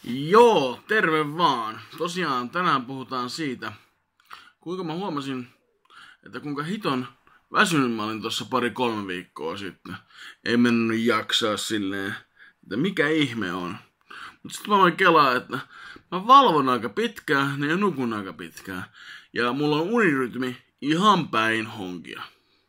Joo, terve vaan. Tosiaan tänään puhutaan siitä, kuinka mä huomasin, että kuinka hiton väsynyt mä olin tuossa 2-3 viikkoa sitten. Ei mennyt jaksaa silleen, että mikä ihme on. Mutta sitten mä voin kelaa, että mä valvon aika pitkään ja nukun aika pitkään. Ja mulla on unirytmi ihan päin honkia.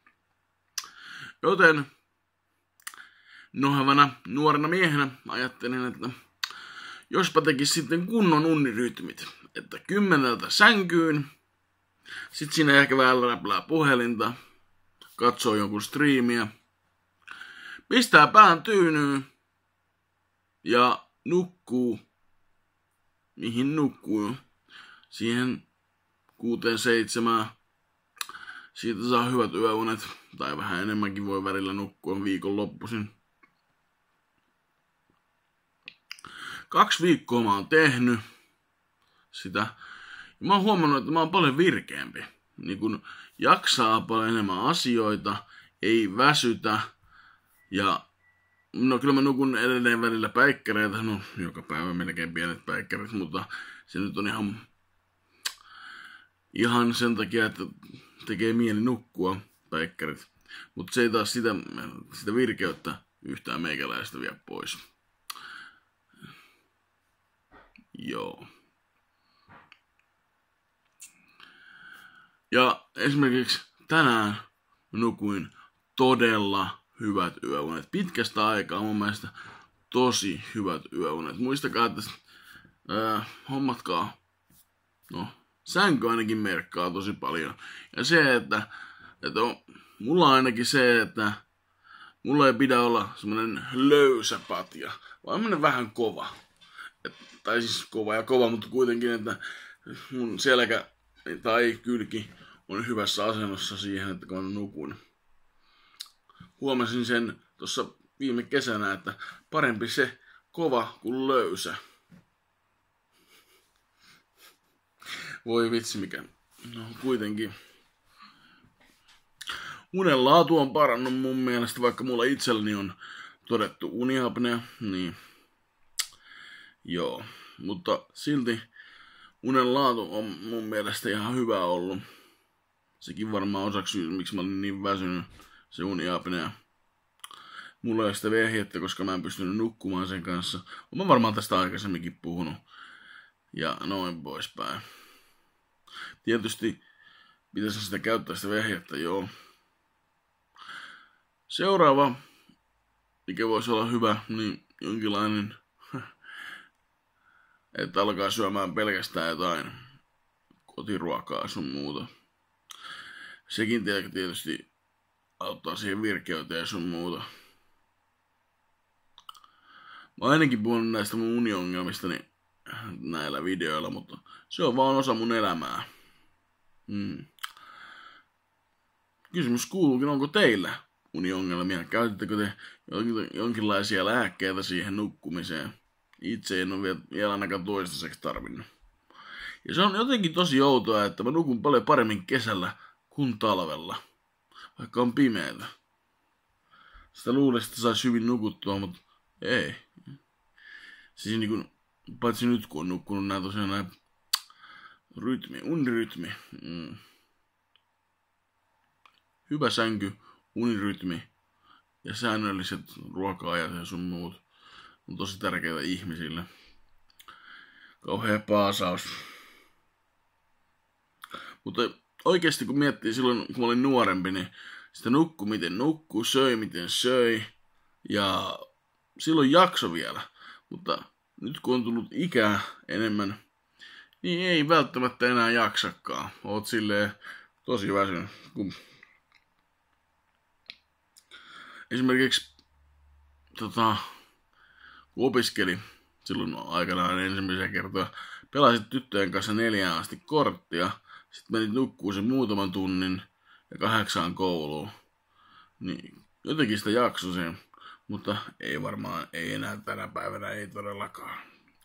Joten nohevana nuorena miehenä ajattelin, että jospa tekis sitten kunnon unirytmit. Että 10 sänkyyn, sit siinä ehkä vähän räplää puhelinta, katsoo jonkun striimiä, pistää pään tyynyyn ja nukkuu, mihin nukkuu, siihen 6-7. Siitä saa hyvät yöunet, tai vähän enemmänkin voi välillä nukkua viikonloppuisin. 2 viikkoa mä oon tehnyt sitä. Ja mä oon huomannut, että mä oon paljon virkeämpi. Niin kun jaksaa paljon enemmän asioita, ei väsytä. Ja no kyllä mä nukun edelleen välillä päikkäreitä. No joka päivä melkein pienet päikkärit, mutta se nyt on ihan sen takia, että tekee mieli nukkua päikkärit. Mutta se ei taas sitä virkeyttä yhtään meikäläistä vie pois. Joo. Ja esimerkiksi tänään nukuin todella hyvät yöunet. Pitkästä aikaa mun mielestä tosi hyvät yöunet. Muistakaa, että hommatkaa. No, sänky ainakin merkkaa tosi paljon. Ja se, että mulla on ainakin se, että mulla ei pidä olla semmonen löysä patja, vaan vähän kova. Tai siis kova, mutta kuitenkin, että mun selkä tai kylki on hyvässä asennossa siihen, että kun mä nukun. Huomasin sen tuossa viime kesänä, että parempi se kova kuin löysä. Voi vitsi mikä. No kuitenkin. Unen laatu on parannut mun mielestä, vaikka mulla itselläni on todettu uniapnea, niin joo. Mutta silti unen laatu on mun mielestä ihan hyvä ollut. Sekin varmaan osaksi syy, miksi mä olin niin väsynyt, se uniapnea. Mulla ei ole sitä vehjettä, koska mä en pystynyt nukkumaan sen kanssa. Mä varmaan tästä aikaisemminkin puhunut. Ja noin poispäin. Tietysti pitäisi sitä käyttää sitä vehjettä, joo. Seuraava, mikä voisi olla hyvä, niin jonkinlainen, että alkaa syömään pelkästään jotain kotiruokaa sun muuta. Sekin tietysti auttaa siihen virkeyteen ja sun muuta. Mä oon ainakin puhunut näistä mun uniongelmistani näillä videoilla, mutta se on vaan osa mun elämää. Kysymys kuuluukin, onko teillä uniongelmia? Käytättekö te jonkinlaisia lääkkeitä siihen nukkumiseen? Itse en ole vielä ainakaan toistaiseksi tarvinnut. Ja se on jotenkin tosi outoa, että mä nukun paljon paremmin kesällä kuin talvella, vaikka on pimeätä. Sitä luulisi, että saisi hyvin nukuttua, mutta ei. Siis niin kuin, paitsi nyt kun on nukkunut nää tosiaan näin unirytmi. Hyvä sänky, unirytmi ja säännölliset ruoka-ajat ja sun muut on tosi tärkeitä ihmisille. Kauhea paasaus. Mutta oikeasti kun miettii silloin, kun mä olin nuorempi, niin sitä nukkui miten nukkuu, söi miten söi. Ja silloin jakso vielä. Mutta nyt kun on tullut ikää enemmän, niin ei välttämättä enää jaksakaan. Oot silleen tosi väsynyt. Kun esimerkiksi kun opiskeli silloin aikanaan ensimmäisiä kertoja, pelasit tyttöjen kanssa 4 asti korttia, sitten menit nukkuu sen muutaman tunnin ja 8 kouluun. Niin jotenkin sitä jaksoi mutta ei varmaan, ei enää tänä päivänä, ei todellakaan.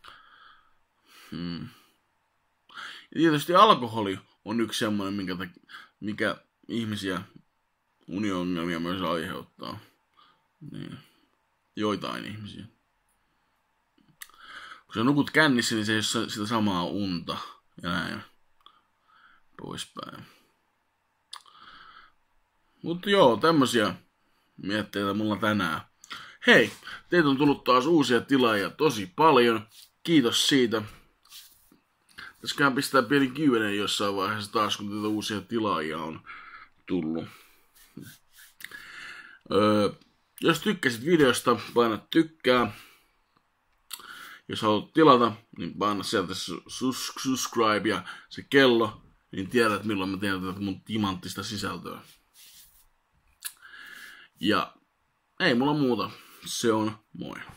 Ja tietysti alkoholi on yksi semmoinen, mikä ihmisiä uniongelmia myös aiheuttaa. Niin. Joitain ihmisiä. Kun sä nukut kännissä, niin se ei ole sitä samaa unta. Ja näin poispäin. Mutta joo, tämmösiä mietteitä mulla tänään. Hei, teitä on tullut taas uusia tilaajia tosi paljon. Kiitos siitä. Pitäisiköhän pistää pieni Q&A jossain vaiheessa taas, kun teitä uusia tilaajia on tullut. Jos tykkäsit videosta, paina tykkää. Jos haluat tilata, niin paina sieltä subscribe ja se kello, niin tiedät milloin mä teen tätä mun timanttista sisältöä. Ja ei mulla muuta. Se on moi.